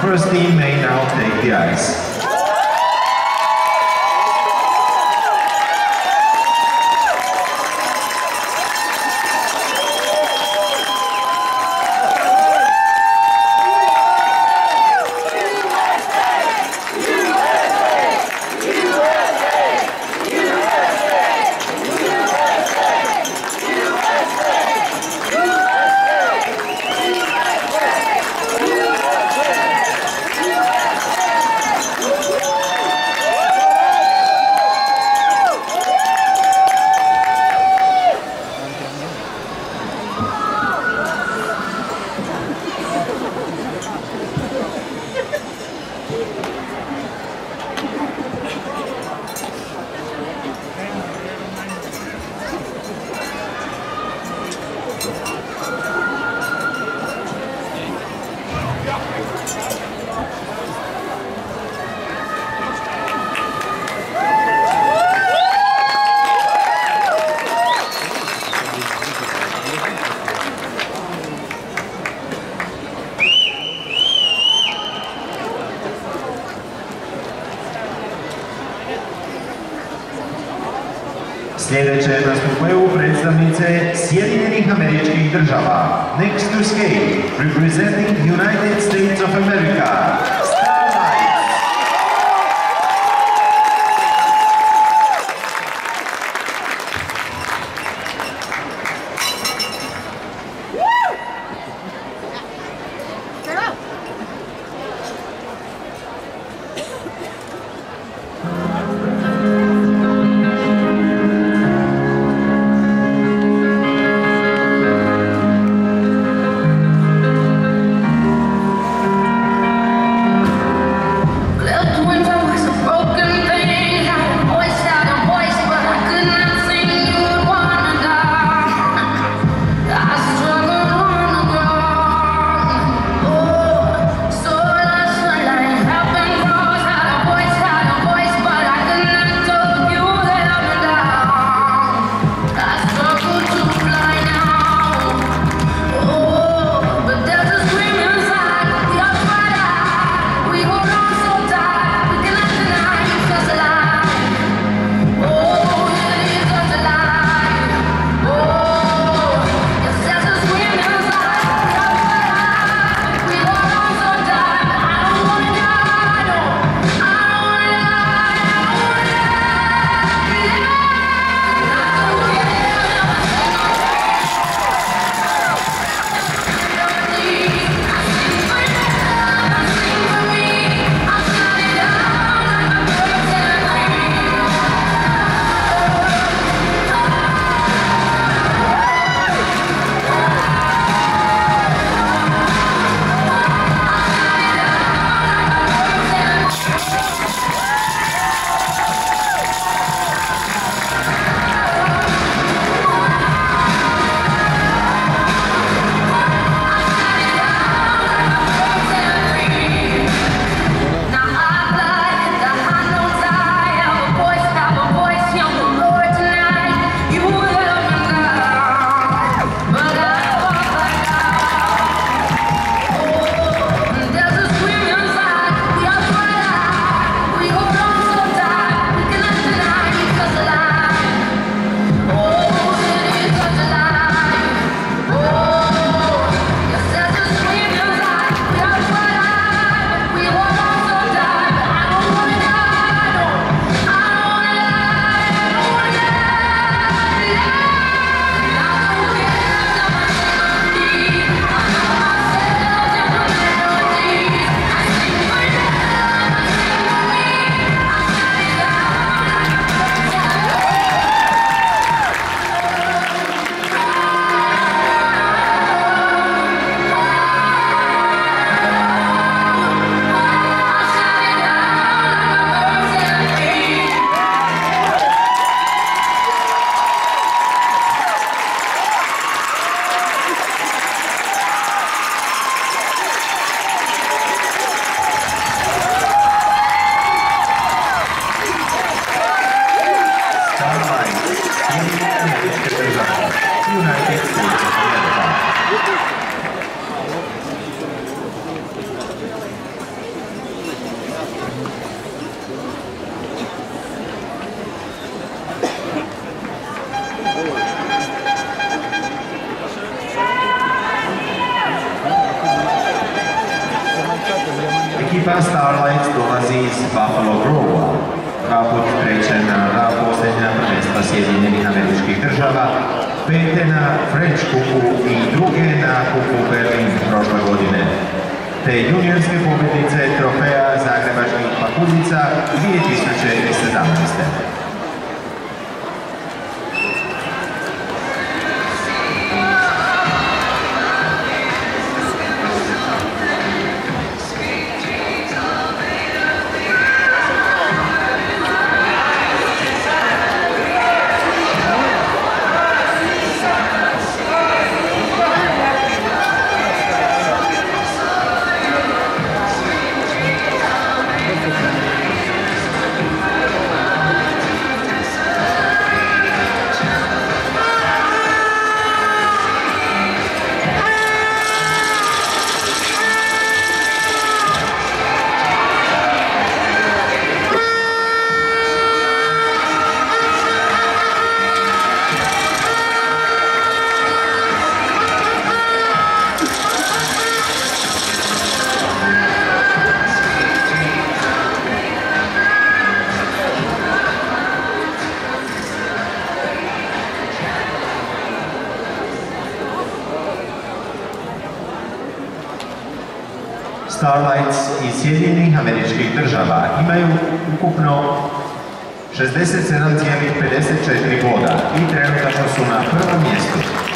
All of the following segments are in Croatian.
first team may now take the ice. Sljedeće nastupaju predstavnice Sjedinjenih Američkih Država. Next to skate, representing United States of America, Starlights. Buffalo Grove, dva put treća na dva posljednja prvenstva Sjedinjenih Američkih Država, pete na French Cupu i druge na Kupu Berlin prošle godine, te juniorske pobjednice trofeja Zagrebačkih pakuljica 2017. Starlights iz Sjedinjenih Američkih Država imaju ukupno 67,54 boda i trenutačno su na prvom mjestu.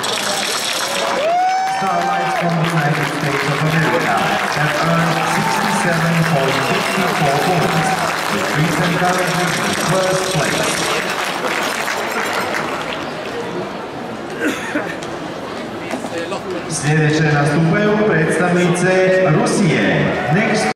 Starlights from the United States of America have earned 67.64 points, with recent currently in first place. Sljedeće nastupaju predstavnice Rusije.